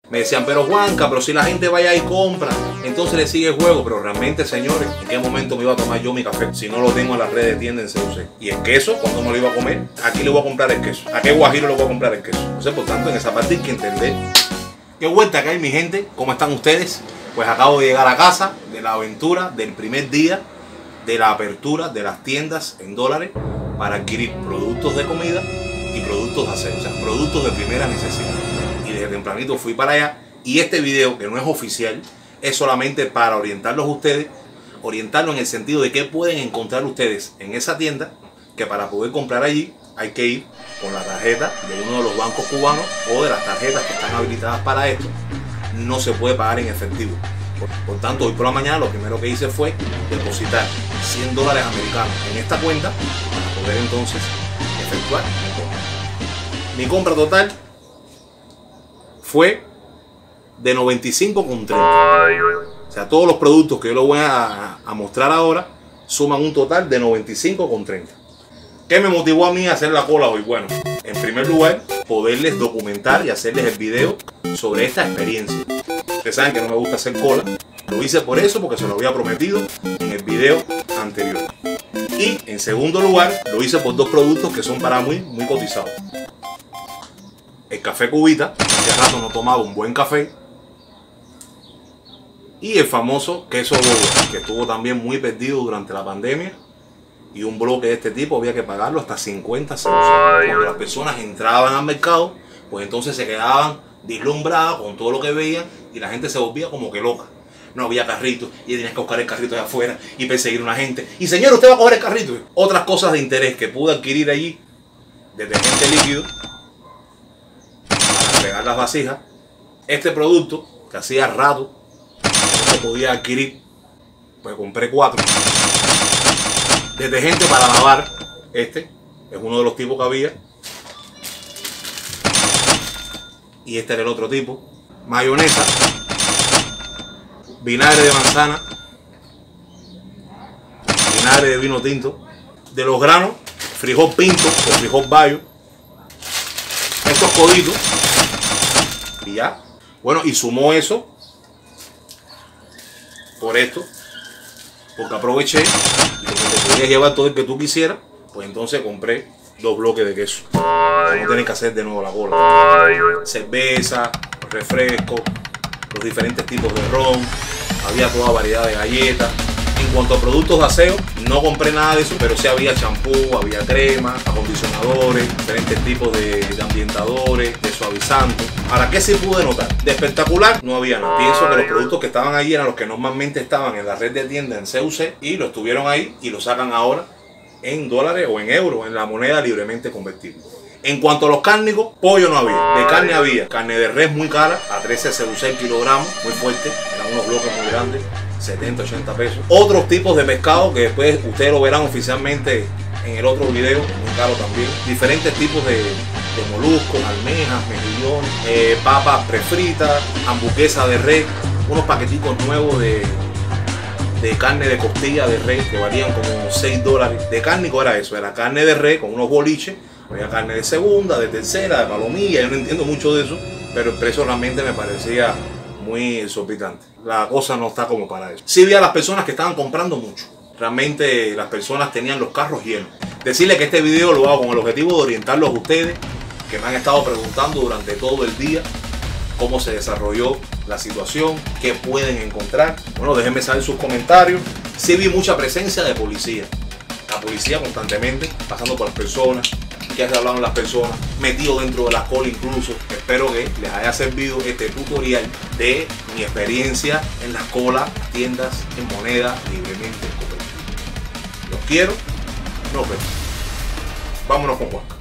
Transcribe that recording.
Me decían, pero Juanca, pero si la gente vaya y compra, entonces le sigue el juego. Pero realmente, señores, ¿en qué momento me iba a tomar yo mi café si no lo tengo en las redes de tienda en CUC? Y el queso, ¿cuándo me lo iba a comer? Aquí le voy a comprar el queso. ¿A qué guajiro le voy a comprar el queso? Entonces, por tanto, en esa parte hay que entender. ¿Qué vuelta que hay, mi gente? ¿Cómo están ustedes? Pues acabo de llegar a casa de la aventura del primer día de la apertura de las tiendas en dólares para adquirir productos de comida y productos de aseo, o sea, productos de primera necesidad. Y desde tempranito fui para allá, y este video, que no es oficial, es solamente para orientarlos a ustedes, orientarlos en el sentido de qué pueden encontrar ustedes en esa tienda, que para poder comprar allí hay que ir con la tarjeta de uno de los bancos cubanos o de las tarjetas que están habilitadas para esto. No se puede pagar en efectivo. Por tanto, hoy por la mañana lo primero que hice fue depositar $100 americanos en esta cuenta para poder entonces efectuar mi compra. Mi compra total fue de 95,30. O sea, todos los productos que yo les voy a mostrar ahora suman un total de 95,30. ¿Qué me motivó a mí a hacer la cola hoy? Bueno, en primer lugar, poderles documentar y hacerles el video sobre esta experiencia. Ustedes saben que no me gusta hacer cola. Lo hice por eso, porque se lo había prometido en el video anterior. Y en segundo lugar, lo hice por dos productos que son para mí muy cotizados. El café Cubita, hace rato no tomaba un buen café. Y el famoso queso Boba, que estuvo también muy perdido durante la pandemia. Y un bloque de este tipo había que pagarlo hasta 50 centavos. Cuando las personas entraban al mercado, pues entonces se quedaban deslumbradas con todo lo que veían y la gente se volvía como que loca. No había carrito y tenías que buscar el carrito de afuera y perseguir a una gente. Y señor, usted va a coger el carrito. Otras cosas de interés que pude adquirir allí: detergente líquido para fregar las vasijas. Este producto que hacía rato no se podía adquirir, pues compré 4. Detergente para lavar, este es uno de los tipos que había. Y este era el otro tipo. Mayonesa, vinagre de manzana, vinagre de vino tinto. De los granos, frijol pinto o frijol bayo. Estos coditos. Y ya. Bueno, y sumó eso por esto, porque aproveché y como te podías llevar todo el que tú quisieras, pues entonces compré 2 bloques de queso. Para no tener que hacer de nuevo la cola. Cerveza, refresco, los diferentes tipos de ron, había toda variedad de galletas. En cuanto a productos de aseo, no compré nada de eso, pero sí había champú, había crema, acondicionadores, diferentes tipos de ambientadores, de suavizantes. Ahora, ¿qué sí pude notar? De espectacular no había nada. Pienso que los productos que estaban ahí eran los que normalmente estaban en la red de tiendas en CUC y los tuvieron ahí y los sacan ahora en dólares o en euros, en la moneda libremente convertible. En cuanto a los cárnicos, pollo no había. De carne había carne de res muy cara, a 13 CUC el kilogramo, muy fuerte, eran unos bloques muy grandes, 70, 80 pesos. Otros tipos de pescado que después ustedes lo verán oficialmente en el otro video, muy caro también. Diferentes tipos de moluscos, almejas, mejillones, papas prefritas, hamburguesa de res, unos paqueticos nuevos de carne de costilla de res que valían como $6. De cárnico era eso, era carne de res con unos boliches. Había carne de segunda, de tercera, de palomilla. Yo no entiendo mucho de eso, pero el precio realmente me parecía muy exorbitante. La cosa no está como para eso. Sí vi a las personas que estaban comprando mucho. Realmente las personas tenían los carros llenos. Decirles que este video lo hago con el objetivo de orientarlos a ustedes, que me han estado preguntando durante todo el día cómo se desarrolló la situación, qué pueden encontrar. Bueno, déjenme saber sus comentarios. Sí vi mucha presencia de policía. La policía constantemente pasando por las personas, que hablaron las personas, metido dentro de las colas incluso. Espero que les haya servido este tutorial de mi experiencia en las colas, tiendas en moneda libremente convertible. Los quiero, nos vemos. Vámonos con Juan.